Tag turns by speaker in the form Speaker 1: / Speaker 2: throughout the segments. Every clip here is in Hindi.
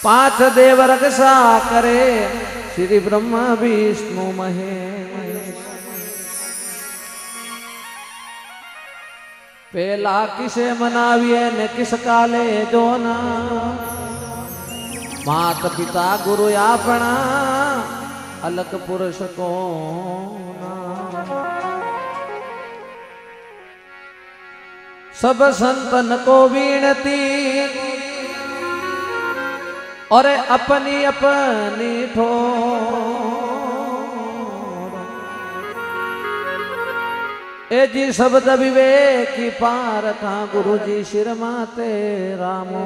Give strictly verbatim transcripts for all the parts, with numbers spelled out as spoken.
Speaker 1: पांच देव रक्षा करे श्री ब्रह्मा विष्णु महेश। पेला किसे मनाविए ने किस काले जोना मात पिता गुरु आपना अलग पुरुष को सब संतन को विनती और अपनी अपनी ठोर ए जी शब्द विवेक की पार का गुरु जी शिर माते रामो।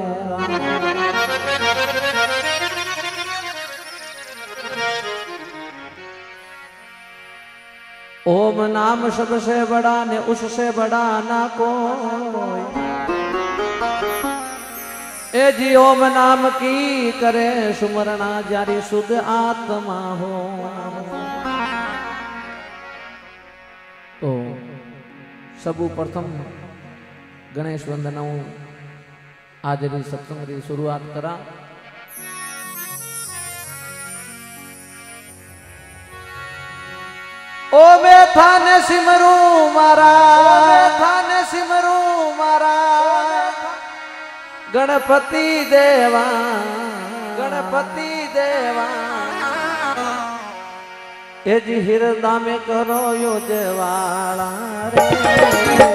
Speaker 1: ओम नाम सबसे बड़ा ने उससे बड़ा ना कोई। ए जी ओम नाम की करे सुमरना जारी शुद्ध आत्मा हो। तो सबु प्रथम गणेश वंदना आज री सत्संग री शुरुआत करा। ओ मैं थाने सिमरू मारा थाने सिमरू मारा गणपति देवा गणपति देवा। ए जी हृदय में करो यो जवाला रे।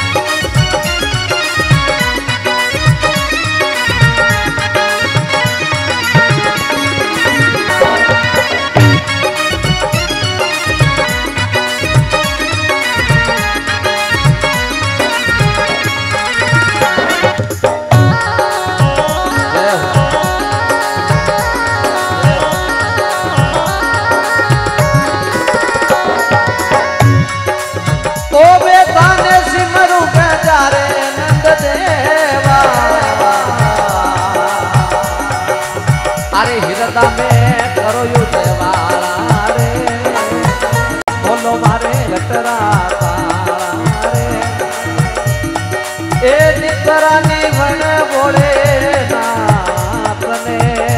Speaker 1: में करो यू देवाला रे बोलो मारे लटरा तारा रे। ए निकरा निवन बोले नापने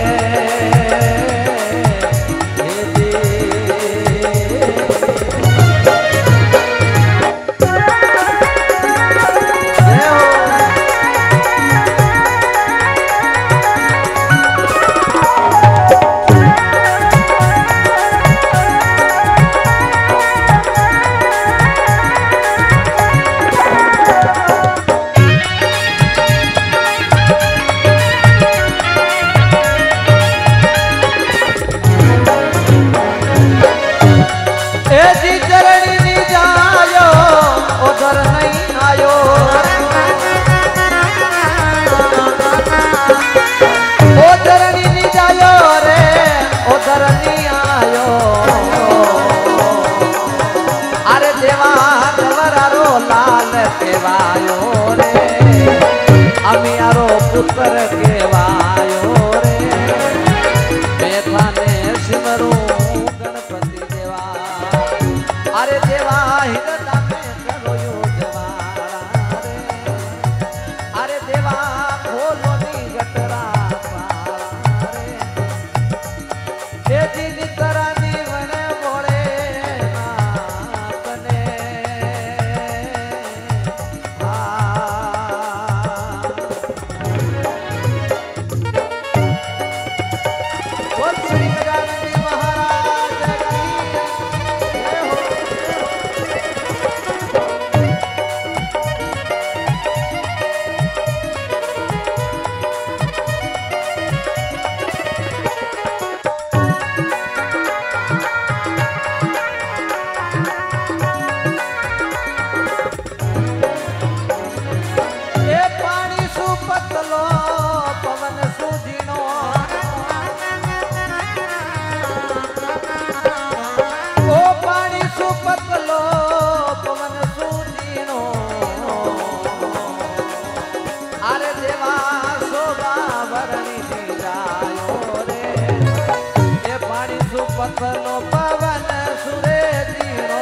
Speaker 1: पुत्र केवायो रे मैं थाने सिमरू गणपति देवा। अरे देवा हृदय में करो यो जवाला रे। अरे देवा खोलो नी गटरा पारा रे। ए जी निकरा निवन बोले नापने पतलो पवन सुरे जीरो।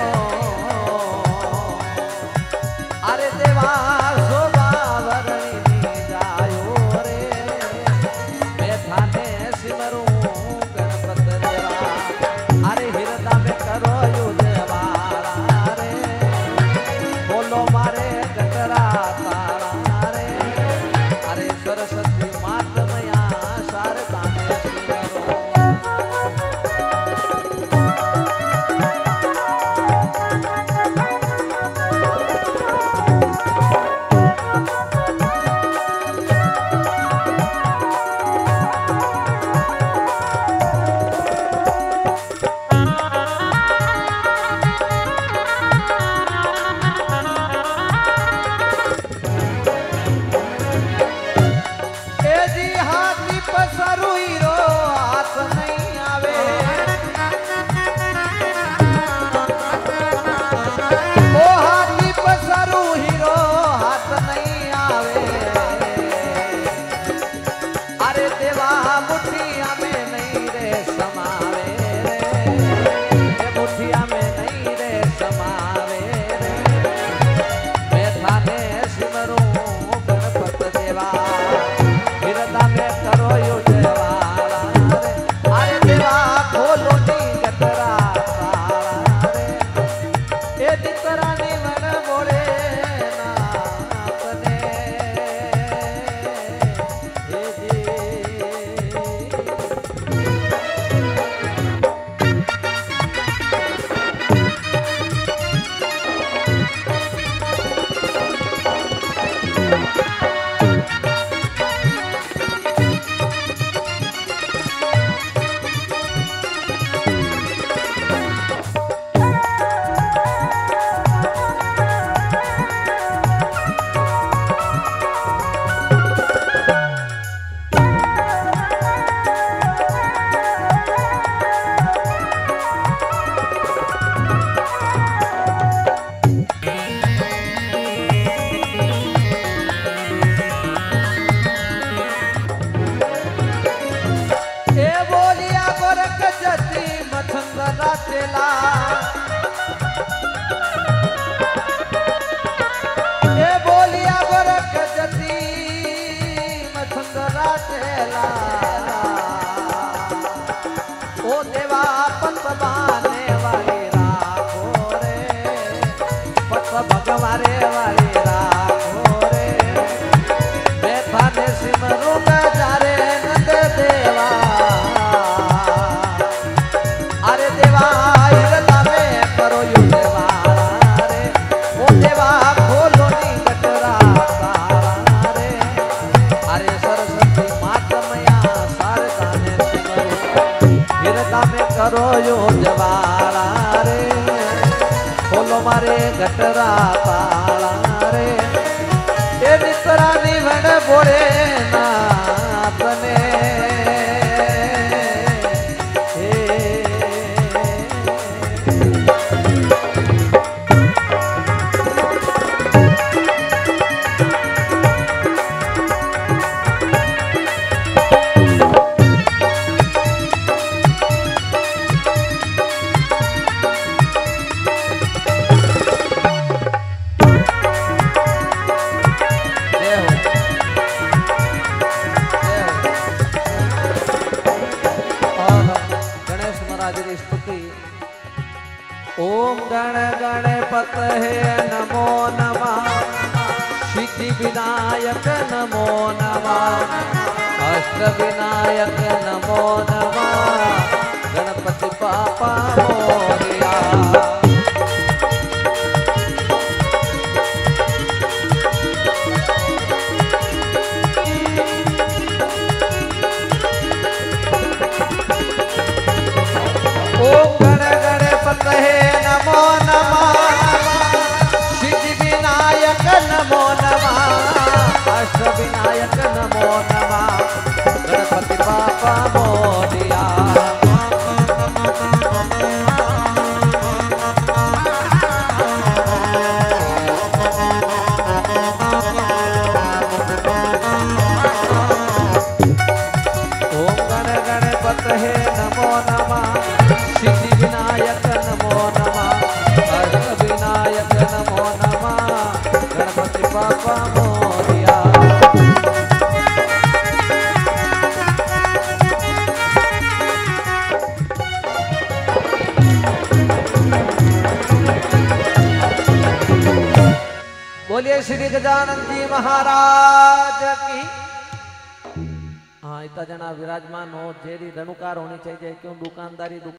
Speaker 1: अरे देवा शोभा वरणी जायो रे मैं थाने मुठिया में नहीं रे समावे रे मुठिया में नहीं रे समावे रे मैं थाने सिमरू गणपत देवा हिरदा में करो यो देवारा रे अरे देवा खोलो नी गटरा तारा रे ए दितरा नी मन बोले चेला ए बोलिया गोरख जती मछंदरा चेला ओ देवा पत बाने वाले राखो रे पत भगवारे वाले राखो रे मैं थाने सिमरू जारे नंद देवा अरे देवा हिरदा में करो यो देवारा रे ओ देवा खोलो नी गटरा तारा रे अरे सरस्वती माता मैया शारदा ने सिमरू हिरदा में करो यो देवारा रे खोलो मारे गटरा तारा रे ए दितरा नी वण बोले ना अपने ओम गण गणपत है नमो नमः सिद्धि विनायक नमो नमः अष्ट विनायक नमो नमः गणपति पापा मोरिया ओम गण गणपत है नमो नमः सिद्धि विनायक नमो नमः अष्ट विनायक नमो नमः गणपति पापा मोरिया ओम गण गणपत है नमो नमः सिद्धि विनायक नमो नमः अष्ट विनायक नमो नमः गणपति पापा मोरिया बोलिए श्री गजानन जी महाराज की। हाँ इतना जना विराजमान हो जेरी धनुकार होनी चाहिए क्यों दुकानदारी